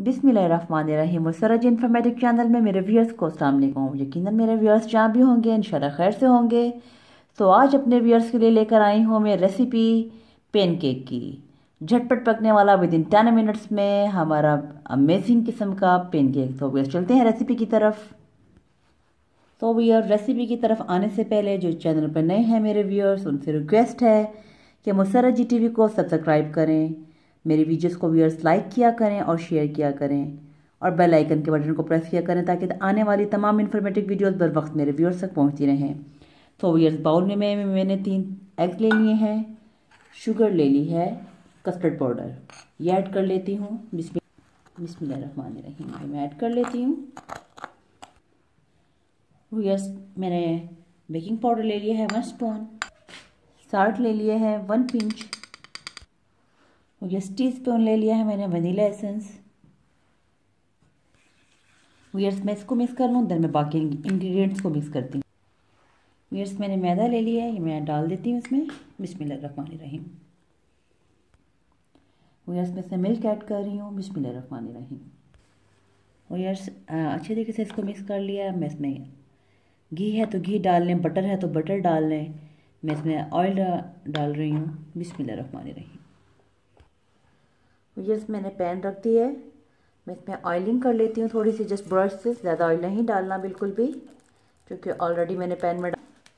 बिस्मिल्लाहिर्रहमानिर्रहीम। मुसर्रज informative channel में मेरे व्यूअर्स को अस्सलाम वालेकुम। यकीनन मेरे व्यूअर्स जहाँ भी होंगे इंशाल्लाह खैर से होंगे। तो आज अपने व्यूअर्स के लिए लेकर आई हूँ मैं रेसिपी पैनकेक की। झटपट पकने वाला विद इन 10 मिनट्स में हमारा अमेजिंग किस्म का पैनकेक। तो व्यूअर्स चलते हैं रेसिपी की तरफ। तो व्यूअर्स रेसिपी की तरफ आने से पहले जो चैनल पर नए हैं मेरे व्यूअर्स, उनसे रिक्वेस्ट है कि मुसर्रज टीवी को सब्सक्राइब करें, मेरी वीडियोस को व्यूअर्स लाइक किया करें और शेयर किया करें और बेल आइकन के बटन को प्रेस किया करें ताकि आने वाली तमाम इन्फॉर्मेटिव वीडियोस बर वक्त मेरे व्यूअर्स तक पहुंचती रहें। तो व्यूअर्स बाउल में मैंने 3 एग ले लिए हैं, शुगर ले ली है, कस्टर्ड पाउडर ये ऐड कर लेती हूँ। बिस्मिल्लाहिर्रहमानिर्रहीम मैं ऐड कर लेती हूँ। व्यूअर्स मैंने बेकिंग पाउडर ले लिया है 1 स्पून, साल्ट ले लिए है 1 पिंच, व्यूअर्स टीस्पून ले लिया है मैंने वनीला एसेंस। व्यूअर्स मैं इसको मिक्स कर लूँ, देन मैं बाकी इंग्रेडिएंट्स को मिक्स करती हूँ। व्यूअर्स मैंने मैदा ले लिया है, ये मैं डाल देती हूँ इसमें। बिस्मिल्लाहिर्रहमानिर्रहीम। व्यूअर्स मैं इसमें मिल्क ऐड कर रही हूँ। बिस्मिल्लाहिर्रहमानिर्रहीम। व्यूअर्स अच्छे तरीके से इसको मिक्स कर लिया। मैं इसमें घी है तो घी डाल लें, बटर है तो बटर डाल लें। मैं इसमें ऑयल डाल रही हूँ। बिस्मिल्लाहिर्रहमानिर्रहीम। व्यूअर्स मैंने पैन रख दी है, मैं इसमें ऑयलिंग कर लेती हूँ थोड़ी सी, जस्ट ब्रश से, ज़्यादा ऑयल नहीं डालना बिल्कुल भी, क्योंकि ऑलरेडी मैंने पैन में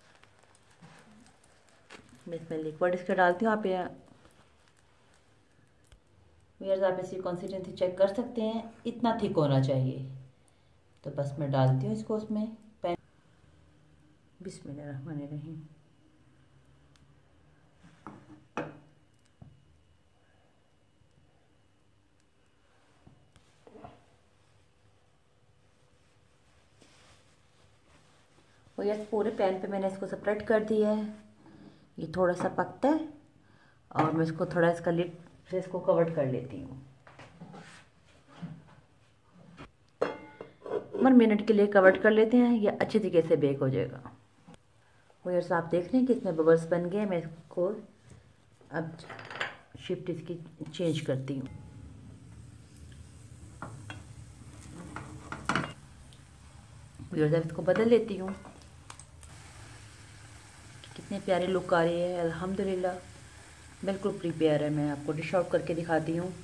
मैं इसमें लिक्विड इसका डालती हूँ। व्यूअर्स आप इसकी कंसिस्टेंसी चेक कर सकते हैं, इतना थिक होना चाहिए। तो बस मैं डालती हूँ इसको उसमें पैन। बिस्मिल्लाहिर्रहमानिर्रहीम। और यस पूरे पैन पे मैंने इसको सेपरेट कर दिया है। ये थोड़ा सा पकता है और मैं इसको थोड़ा इसका लिड से इसको कवर कर लेती हूँ। 1 मिनट के लिए कवर कर लेते हैं, ये अच्छे तरीके से बेक हो जाएगा। और यस आप देख रहे हैं कि इसमें बबल्स बन गए। मैं इसको अब शिफ्ट इसकी चेंज करती हूँ। इसको बदल लेती हूँ। कितने प्यारे लुक आ रही है, अल्हम्दुलिल्लाह बिल्कुल प्रिपेयर है। मैं आपको डिश आउट करके दिखाती हूँ।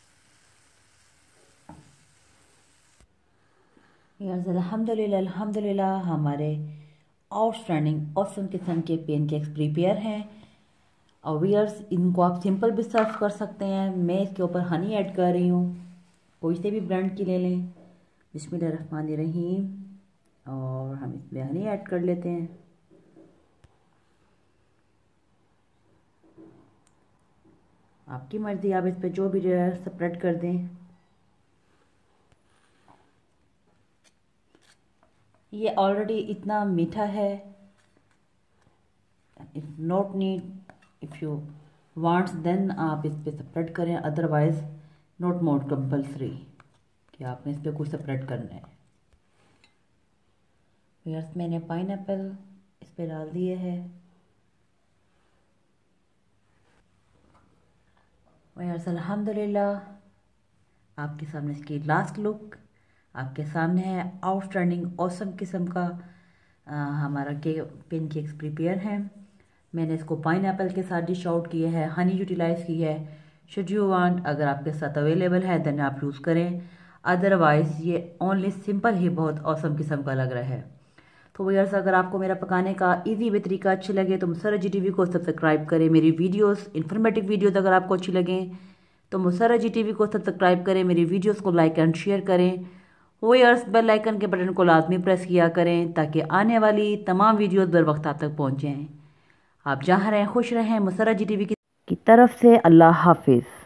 यार अल्हम्दुलिल्लाह अल्हम्दुलिल्लाह हमारे आउटस्टैंडिंग ऑसम किस्म के पैनकेक्स प्रिपेयर हैं। और व्यूअर्स इनको आप सिंपल भी सर्व कर सकते हैं। मैं इसके ऊपर हनी ऐड कर रही हूँ, कोई से भी ब्रांड की ले लें। बिस्मिल्लाहिर्रहमानिर्रहीम। और हम इसमें हनी ऐड कर लेते हैं। आपकी मर्ज़ी, आप इस पे जो भी स्प्रेड कर दें। ये ऑलरेडी इतना मीठा है, it's not need, if you wants then आप इस पे स्प्रेड करें, अदरवाइज नॉट मोर कंपल्सरी कि आपने इस पे कुछ स्प्रेड करना है। यस मैंने पाइनएप्पल इस पे डाल दिए है। यस अल्हम्दुलिल्लाह आपके सामने इसकी लास्ट लुक आपके सामने है। आउटस्टैंडिंग ऑसम किस्म का हमारा पैनकेक्स प्रिपेयर है। मैंने इसको पाइनएप्पल के साथ डिश आउट किया है, हनी यूटिलाइज की है। शुड यू वांट, अगर आपके साथ अवेलेबल है देन आप यूज़ करें, अदरवाइज़ ये ओनली सिंपल ही बहुत ऑसम किस्म का लग रहा है। तो व्यूअर्स अगर आपको मेरा पकाने का इजी वे तरीका अच्छे लगे तो मुसर्रज टीवी को सब्सक्राइब करें। मेरी वीडियोस इन्फॉर्मेटिव वीडियोस अगर आपको अच्छी लगें तो मुसर्रज टीवी को सब्सक्राइब करें, मेरी वीडियोस को लाइक एंड शेयर करें। व्यूअर्स बेल आइकन के बटन को लाजमी प्रेस किया करें ताकि आने वाली तमाम वीडियोस बर वक्त आप तक पहुँचें। आप जहाँ रहें खुश रहें। मुसर्रज टीवी की तरफ से अल्लाह हाफिज़।